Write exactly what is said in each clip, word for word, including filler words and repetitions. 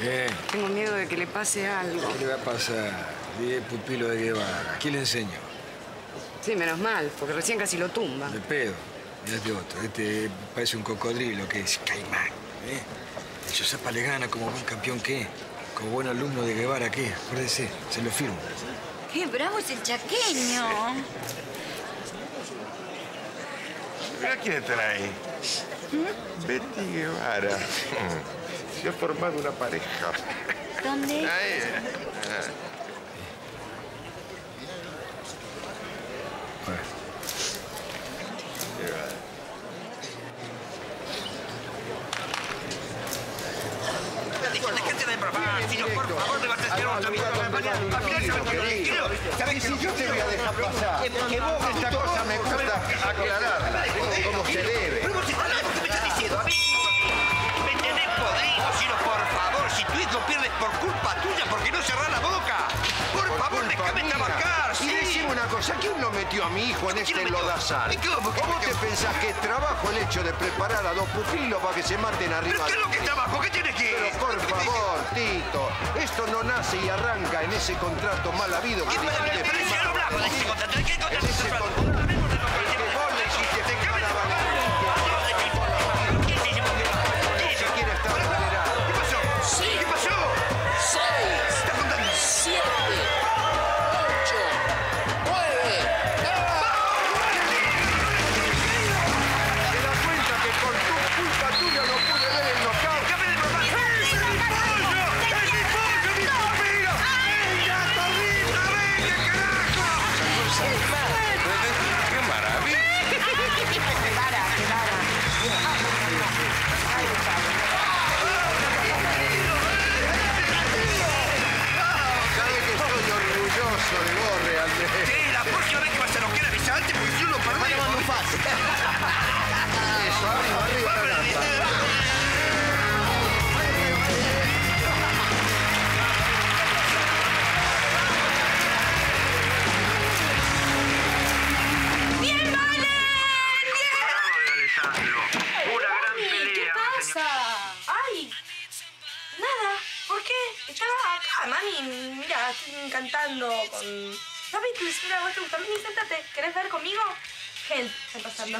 ¿Qué? Tengo miedo de que le pase algo. ¿Qué le va a pasar? Dile pupilo de Guevara. ¿Quién le enseñó? Sí, menos mal, porque recién casi lo tumba. De pedo. Y este otro. Este parece un cocodrilo que es caimán. ¿Eh? Yo sepa le gana como buen campeón que como buen alumno de Guevara que acuérdese, se lo firmo. ¡Qué bravo es el chaqueño! Mira quién está ahí. ¿Mm? Betty Guevara. Se ha formado una pareja. ¿Dónde? Ahí. Bueno. Por favor, me vas a hacer otra vida. ¿Sabes si yo te voy a dejar pasar? Que vos esta cosa me cuesta aclararla, como se debe. Pero vos estás loco, ¿qué me estás diciendo? A mí me tenés podrido, Ciro, por favor. Si tu hijo pierde por culpa tuya, ¿por qué no cerrás la boca? Por favor, déjame trabajar, sí. Y decime una cosa, ¿quién lo metió a mi hijo en este lodazal? ¿Cómo? ¿Cómo te pensás que es trabajo el hecho de preparar a dos pupilos para que se maten arriba? ¿Pero qué es lo que es trabajo? ¿Qué tiene que...? Pero por favor, Tito, esto no nace y arranca en ese contrato mal habido que Pero si no hablamos de ese contrato, ¿de qué contrato estás hablando? Vos le hiciste firmar a Valentín. Se quiere estar acelerado. ¿Qué pasó? Sí. ¿Qué pasó? Seis, ¿Qué estás contando? siete, ocho, nueve. ¿Te das cuenta que por tu culpa tuya no pude ver el knockout? ¡Déjame de bromar! ¡Es mi pollo! ¡Es mi pollo, mi pupilo! ¡Venga, Torrita, venga, carajo! ¡Qué maravilla! Guevara, Guevara. Ay, Sabes que estoy orgulloso de vos, realmente. Sí, la próxima vez que vas a lo que era avisar antes, porque yo lo perdí. Eso, arriba, arriba, arriba. ¡Bien, Valen! Una gran pelea. ¿Qué pasa? Ay, nada. ¿Por qué? Estaba acá, mami. Mira, estoy cantando con... ¿No viste? Mira, vos te gusta. Vení, sentate. ¿Querés ver conmigo? ¿Qué está pasando?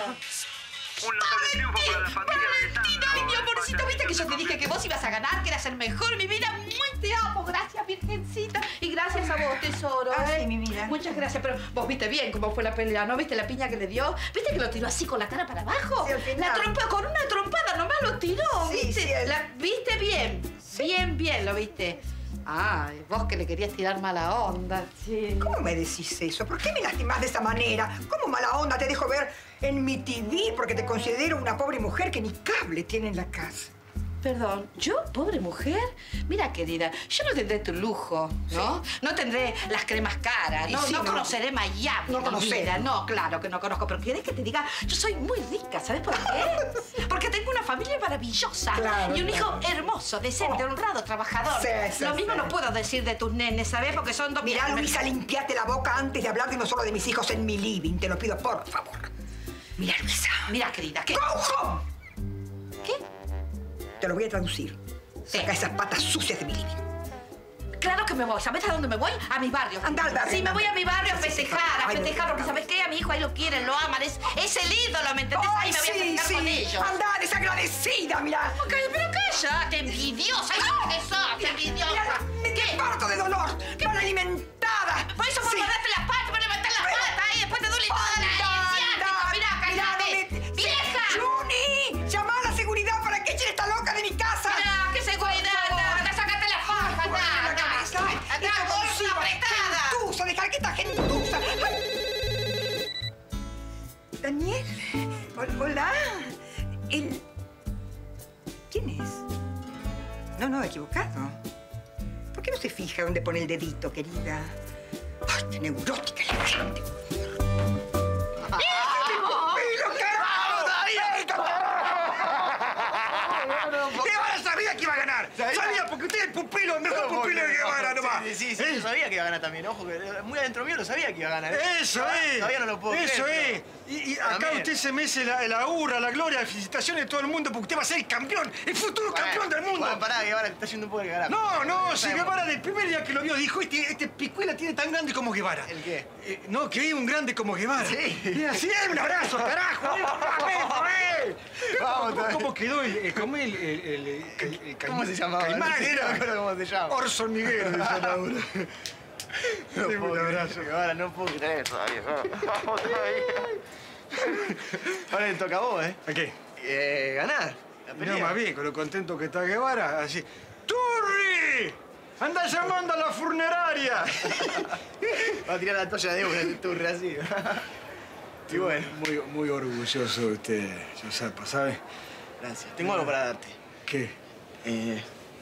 Un notable triunfo para la familia de Alessandro. Ay, mi amorcito, ¿viste que yo te dije que vos ibas a ganar, que eras el mejor? Mi vida, muy te amo. Gracias, virgencita. Y gracias a vos, tesoro. Ay, ¿eh? mi vida. Muchas gracias. Pero vos viste bien cómo fue la pelea, ¿no? ¿Viste la piña que le dio? ¿Viste que lo tiró así con la cara para abajo? Sí, al final. La trompa, con una trompada nomás lo tiró. Sí, ¿Viste? sí, el- La- ¿Viste bien? Bien, bien, lo viste. Ay, vos que le querías tirar mala onda, sí. ¿Cómo me decís eso? ¿Por qué me lastimás de esa manera? ¿Cómo mala onda te dejo ver en mi T V porque te considero una pobre mujer que ni cable tiene en la casa? Perdón, ¿yo, pobre mujer? Mira, querida, yo no tendré tu lujo, ¿no? No tendré las cremas caras, Y no, sí, no no. conoceré Miami. No mi conocés. vida. No, claro que no conozco, pero ¿querés que te diga? Yo soy muy rica, ¿sabes por qué? Porque tengo una familia maravillosa Claro, y un hijo claro. hermoso, decente, Oh. honrado, trabajador. Sí, sí, Lo mismo sí. no puedo decir de tus nenes, ¿sabes? Porque son dos... Mirá, Luisa, limpiate la boca antes de hablar de uno solo de mis hijos en mi living. Te lo pido, por favor. Mirá, Luisa. Mira, querida, ¿qué? ¡Go home! ¿Qué? Te lo voy a traducir. Sí. Saca esas patas sucias de mi living. Claro que me voy. ¿Sabes a dónde me voy? A mi barrio. Anda al barrio, Sí, me anda. voy a mi barrio a Sí, sí, sí. festejar, a Ay, festejar, no, porque no, ¿sabes qué? A mi hijo ahí lo quieren, lo aman, es, es el ídolo, ¿me entendés? Ahí ¡Ay, me voy a sí, festejar sí! con ellos. ¡Anda, desagradecida, mirá! Ok, pero cállate, envidiosa. ¿Qué sos, envidiosa? Mirá, me te parto de dolor. ¡Mal alimentada! Por eso por Sí. guardarte las patas, por levantar las Pero- patas y después te duele toda la ciática. Mirá, cállate. no me- ¡Vieja! ¡Juni! ¡Llama a la seguridad para que echen esta loca de mi casa! Mirá, qué seguridad. Anda, anda, sácate las patas, Ay, anda, la cabeza. anda. Ay, Anda, esta gorda, consigo. apretada. Gentuza, dejar que esta gentuza. Ay. Daniel, hol- hola. El... ¿Quién es? No, no, equivocado. ¿Por qué no se fija dónde pone el dedito, querida? ¡Ay, qué neurótica es la gente! ¡Pupilo, carajo! ¡Guevara sabía que iba a ganar! ¡Sabía! Porque usted es el pupilo, el mejor pupilo de Guevara nomás. Sí, sí, sí, ¿Eh? yo sabía que iba a ganar también. Ojo, que muy adentro mío lo sabía que iba a ganar. Eso Todavía- es. Todavía no lo puedo Eso creer, es. pero- Y, y acá También. usted se mece la, la hurra, la gloria, las felicitaciones de todo el mundo porque usted va a ser el campeón, el futuro Bueno, campeón del mundo. Bueno, pará, que ahora te está yendo un poco de carajo. No, no, si Sabemos. Guevara del primer día que lo vio dijo, este, este picuela tiene tan grande como Guevara. ¿El qué? Eh, no, que es un grande como Guevara. Sí. Y así, ¡eh, un abrazo, carajo! ¡Eh, ¡eh! Vamos, ¿Cómo, todavía. cómo quedó el, el, cómo el, el, el, el- el ¿Cómo Caimán? se llamaba? Caimán No sé, era. no me acuerdo cómo se llama. Orson Miguel, se llama ahora. No Deme puedo un creer, abrazo. Ahora no puedo creer todavía. Vamos todavía. Ahora le toca a vos, ¿eh? ¿A qué? Eh, ganar. La No, pelea. más bien, con lo contento que está Guevara, así. ¡Turri! ¡Anda llamando a la funeraria! Va a tirar la toalla de una, el turre así. Y bueno. Muy, muy orgulloso de usted, Yosapa, ¿sabe? Gracias. Tengo algo para darte. ¿Qué? Eh,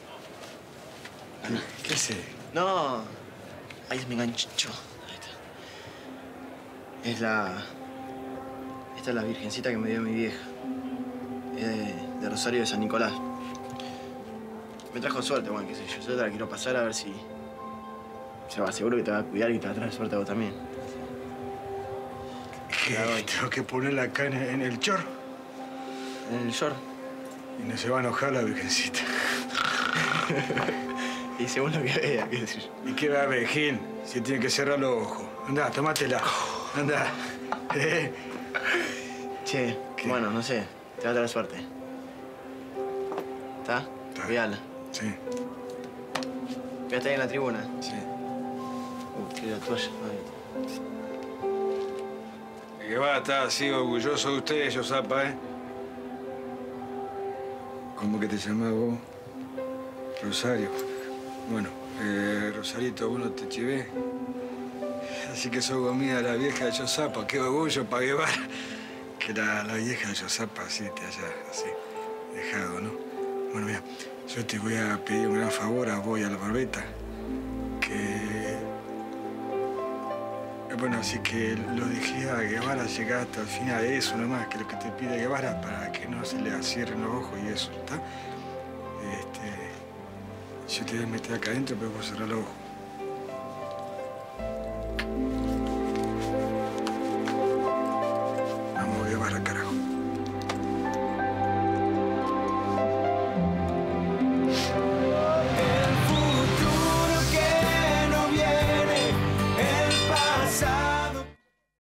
¿Qué, qué sé? no. Ahí se me enganchó. Ahí está. Es la... Esta es la virgencita que me dio mi vieja. Es de, de Rosario de San Nicolás. Me trajo suerte, bueno, qué sé yo. Yo te la quiero pasar a ver si... Se va, seguro que te va a cuidar y te va a traer suerte a vos también. ¿Qué? La doy. Tengo que ponerla acá en, en el chor En el short. y no se va a enojar la virgencita. Y según lo que vea, qué sé yo. ¿Y qué va a ver, Gil? Si tiene que cerrar los ojos. Andá, tomátela. Andá. Eh, Che, ¿Qué? bueno, no sé. Te va a traer suerte. ¿Está? Está. Cuidala. Sí, Voy a estar ahí en la tribuna. sí. Uh, tiré la toalla. Ay. Guevara está así orgulloso de usted, Yosapa, ¿eh? ¿Cómo que te llamás vos? Rosario. Bueno, eh, Rosarito, vos no te chivé. Así que sos comida la vieja de Yosapa. Qué orgullo para Guevara. Que la, la vieja de Yosapa así te haya así dejado, ¿no? Bueno, mira, yo te voy a pedir un gran favor a vos y a la barbeta. Que... Bueno, así que lo dejé a Guevara llegar hasta el final. Eso nomás, que lo que te pide Guevara para que no se le cierren los ojos y eso, ¿está? Este... Yo te voy a meter acá adentro, pero vos cerrar los ojos.